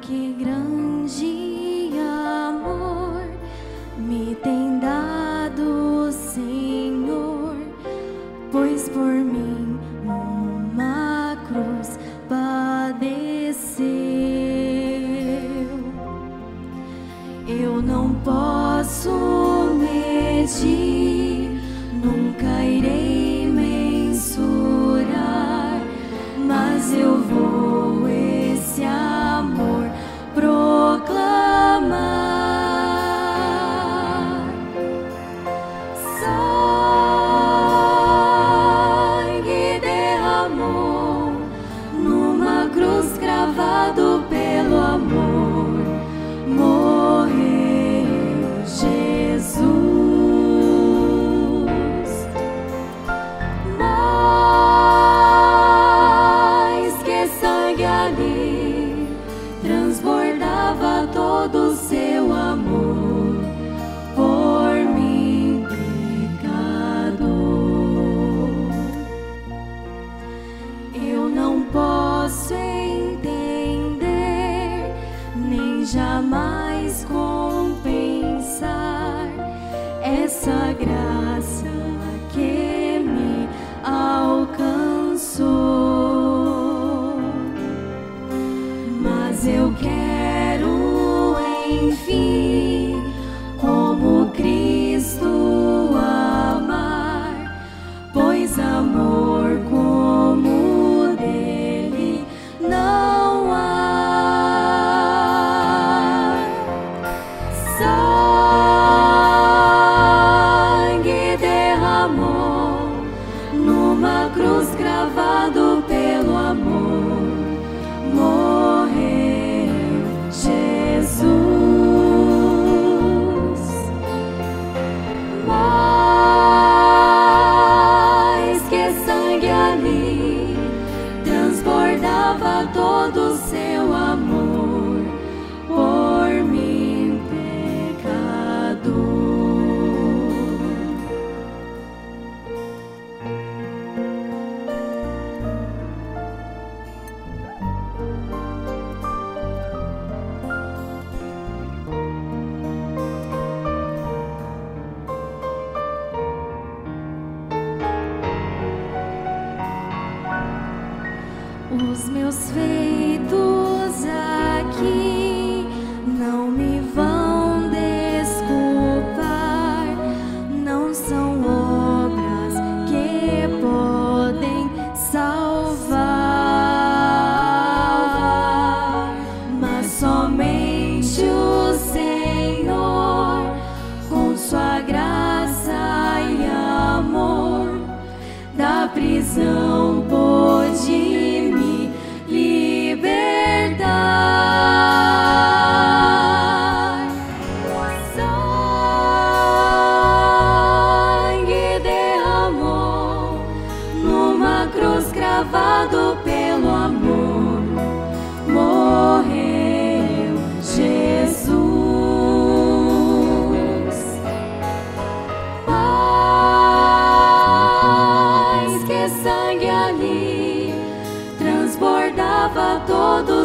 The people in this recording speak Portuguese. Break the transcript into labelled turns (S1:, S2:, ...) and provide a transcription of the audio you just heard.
S1: Que grande amor me tem dado o Senhor, pois por mim numa cruz padeceu. Eu não posso medir, nunca irei mensurar, mas eu vou esse amor proclamar. Sangue derramou numa cruz, cravado pelo amor, morreu Jesus. Mais que sangue ali, transbordava todo o seu amor por mim, pecador. Eu não posso entender, nem jamais compensar essa graça que me alcançou. Mas eu quero, enfim, como Cristo amar, pois amor como o dele não há. Sangue derramou numa cruz, cravado pelo amor, morreu Jesus. Mais que sangue ali, transbordava todo o seu amor por mim, pecador. Os meus feitos aqui não me vão desculpar, não são obras que podem salvar, mas somente o Senhor, com sua graça e amor, da prisão pôde me libertar. Sangue derramou numa cruz, cravado pelo amor, morreu Jesus. Mais que sangue ali, transbordava todo